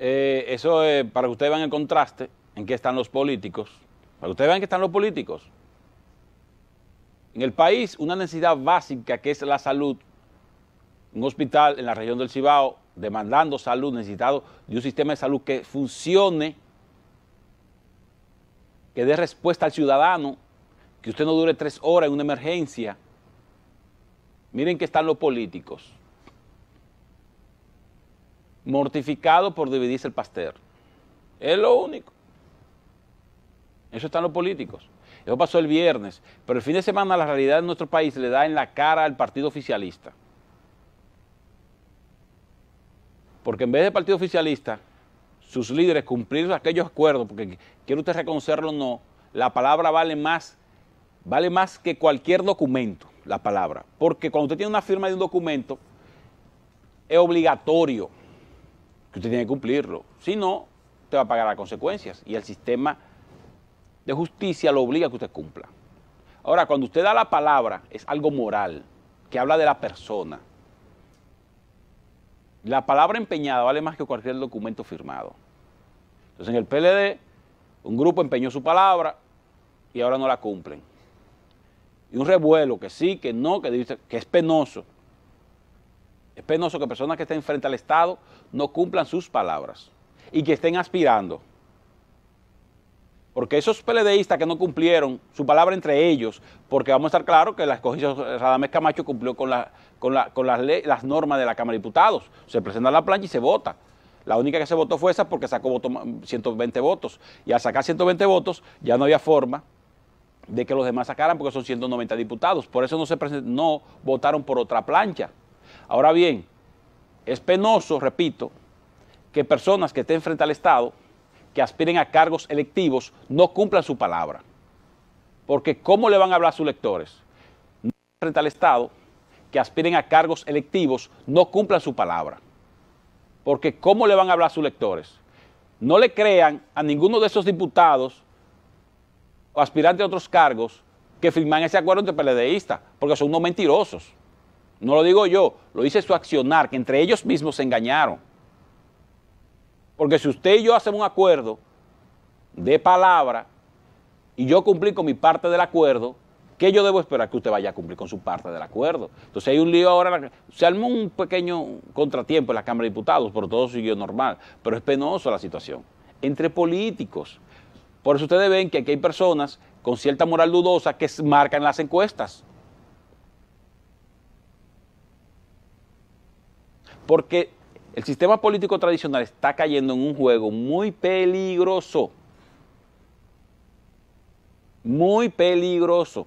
Eso es para que ustedes vean el contraste en qué están los políticos. Para que ustedes vean que están los políticos. En el país, una necesidad básica que es la salud. Un hospital en la región del Cibao demandando salud, necesitado de un sistema de salud que funcione, que dé respuesta al ciudadano, que usted no dure 3 horas en una emergencia. Miren que están los políticos, mortificados por dividirse el pastel. Es lo único. Eso están los políticos. Eso pasó el viernes, pero el fin de semana la realidad de nuestro país le da en la cara al partido oficialista. Porque en vez del partido oficialista, sus líderes cumplir aquellos acuerdos, porque quiere usted reconocerlo o no, la palabra vale más que cualquier documento, la palabra. Porque cuando usted tiene una firma de un documento, es obligatorio que usted tiene que cumplirlo. Si no, usted va a pagar las consecuencias y el sistema de justicia lo obliga a que usted cumpla. Ahora, cuando usted da la palabra, es algo moral, que habla de la persona. La palabra empeñada vale más que cualquier documento firmado. Entonces, en el PLD, un grupo empeñó su palabra y ahora no la cumplen. Y un revuelo que sí, que no, que dice que es penoso. Es penoso que personas que estén frente al Estado no cumplan sus palabras y que estén aspirando. Porque esos PLDistas que no cumplieron su palabra entre ellos, porque vamos a estar claros que la escogida Radamés Camacho cumplió con las normas de la Cámara de Diputados. Se presenta la plancha y se vota. La única que se votó fue esa porque sacó 120 votos. Y al sacar 120 votos ya no había forma de que los demás sacaran porque son 190 diputados. Por eso no votaron por otra plancha. Ahora bien, es penoso, repito, que personas que estén frente al Estado, que aspiren a cargos electivos, no cumplan su palabra. Porque ¿cómo le van a hablar a sus electores? No frente al Estado, que aspiren a cargos electivos, no cumplan su palabra. Porque ¿cómo le van a hablar a sus electores? No le crean a ninguno de esos diputados o aspirantes a otros cargos que firman ese acuerdo entre PLDistas, porque son unos mentirosos. No lo digo yo, lo dice su accionar, que entre ellos mismos se engañaron. Porque si usted y yo hacemos un acuerdo de palabra y yo cumplí con mi parte del acuerdo, ¿qué yo debo esperar? Que usted vaya a cumplir con su parte del acuerdo. Entonces hay un lío ahora, se armó un pequeño contratiempo en la Cámara de Diputados, pero todo siguió normal. Pero es penoso la situación. Entre políticos. Por eso ustedes ven que aquí hay personas con cierta moral dudosa que marcan las encuestas. Porque el sistema político tradicional está cayendo en un juego muy peligroso. Muy peligroso.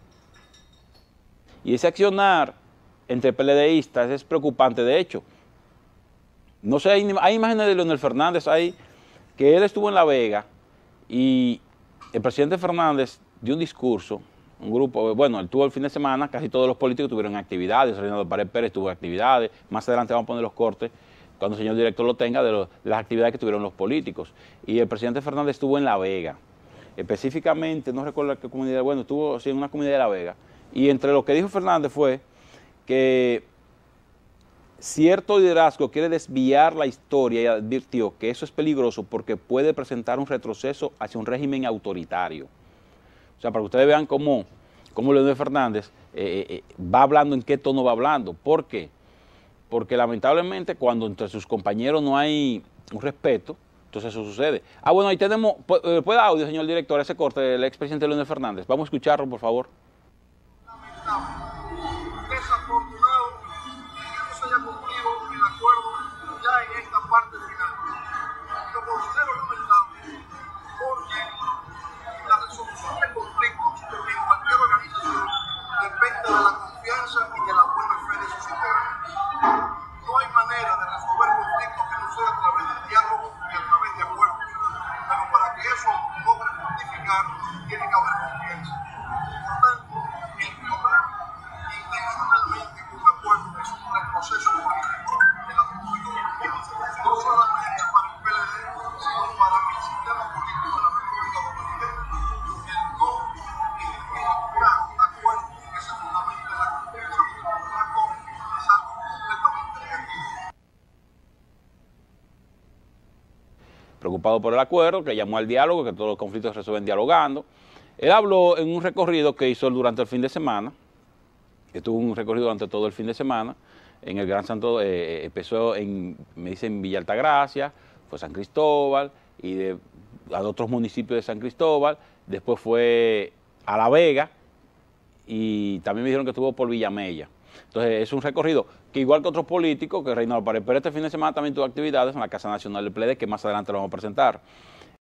Y ese accionar entre PLDistas es preocupante. De hecho, no sé, hay imágenes de Leonel Fernández ahí, que él estuvo en La Vega y el presidente Fernández dio un discurso, un grupo, bueno, él tuvo el fin de semana, casi todos los políticos tuvieron actividades, Reinaldo Pared Pérez tuvo actividades, más adelante vamos a poner los cortes, cuando el señor director lo tenga, de las actividades que tuvieron los políticos. Y el presidente Fernández estuvo en La Vega, específicamente, no recuerdo qué comunidad, bueno, estuvo sí, en una comunidad de La Vega. Y entre lo que dijo Fernández fue que cierto liderazgo quiere desviar la historia y advirtió que eso es peligroso porque puede presentar un retroceso hacia un régimen autoritario. O sea, para que ustedes vean cómo Leonel Fernández va hablando, en qué tono va hablando. ¿Por qué? Porque lamentablemente cuando entre sus compañeros no hay un respeto, entonces eso sucede. Ah, bueno, ahí tenemos, ¿puede audio, señor director, ese corte del expresidente Leonel Fernández? Vamos a escucharlo, por favor. Desafortunado que no se haya cumplido el acuerdo ya en esta parte final. Lo considero lamentable porque la resolución de conflictos en cualquier organización depende de la confianza y de la buena fe de sus integrantes. No hay manera de resolver conflictos que no sea a través del diálogo y a través de acuerdos. Pero para que eso logre fructificar, tiene que haber confianza. Por tanto, preocupado por el acuerdo, que llamó al diálogo, que todos los conflictos se resuelven dialogando. Él habló en un recorrido que hizo durante el fin de semana, que tuvo un recorrido durante todo el fin de semana, en el Gran Santo, empezó me dicen Villa Altagracia, fue San Cristóbal, y a otros municipios de San Cristóbal, después fue a La Vega, y también me dijeron que estuvo por Villamella. Entonces es un recorrido que igual que otros políticos, que Reinaldo Pared, pero este fin de semana también tuvo actividades en la Casa Nacional del PLD, que más adelante lo vamos a presentar.